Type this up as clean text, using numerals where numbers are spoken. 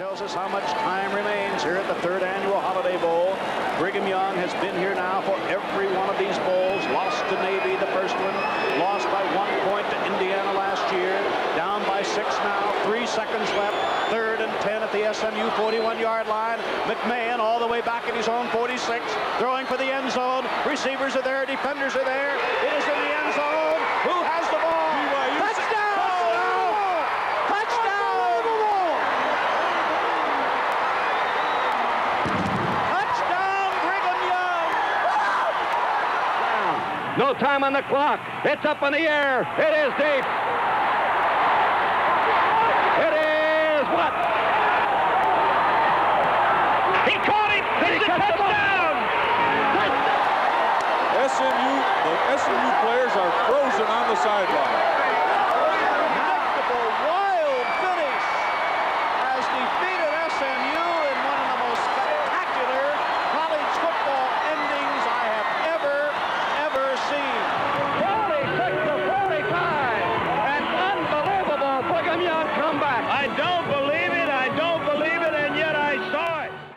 tells us how much time remains here at the third annual Holiday Bowl. Brigham Young has been here now for every one of these bowls. Lost to Navy the first one, lost by 1 point to Indiana last year, down by 6 now, 3 seconds left, 3rd and 10 at the SMU 41-yard line. McMahon all the way back at his own 46, throwing for the end zone. Receivers are there, defenders are there. It is in the end zone. Who has the ball? No time on the clock. It's up in the air. It is deep. It is what? He caught him. It's a touchdown. The SMU players are frozen on the sideline. Incredible, wild finish has defeated SMU in one of the most spectacular college football endings I have ever seen. 46 to 45. An unbelievable Brigham Young comeback. I don't believe